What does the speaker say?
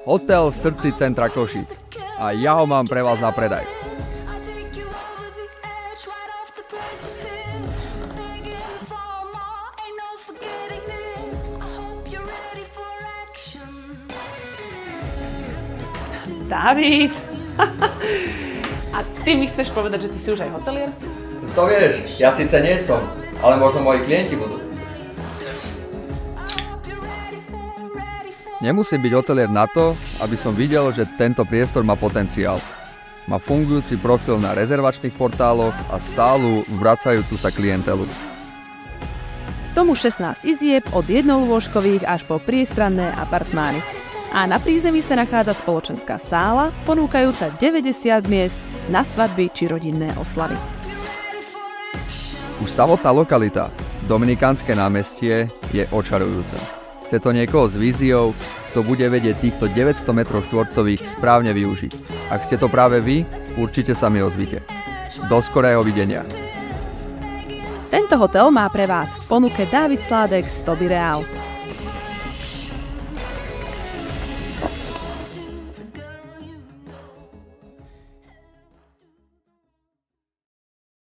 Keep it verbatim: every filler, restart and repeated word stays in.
Hotel v srdci centra Košíc. A ja ho mám pre vás na predaj. Dávid! A ty mi chceš povedať, že ty si už aj hotelier? To vieš, ja síce nie som, ale možno moji klienti budú. Nemusím byť hotelier na to, aby som videl, že tento priestor má potenciál. Má fungujúci profil na rezervačných portáloch a stálu vracajúcu sa klientelu. Tomu šestnásť izieb od jednolôžkových až po priestranné apartmány. A na prízemí sa nachádza spoločenská sála, ponúkajúca deväťdesiat miest na svadby či rodinné oslavy. Už samotná lokalita, Dominikánske námestie, je očarujúca. Chce to niekoho s víziou, kto bude vedieť týchto deväťsto metrov štvorcových správne využiť. Ak ste to práve vy, určite sa mi ozvite. Do skorého videnia. Tento hotel má pre vás v ponuke Dávid Sládek z Toby Real.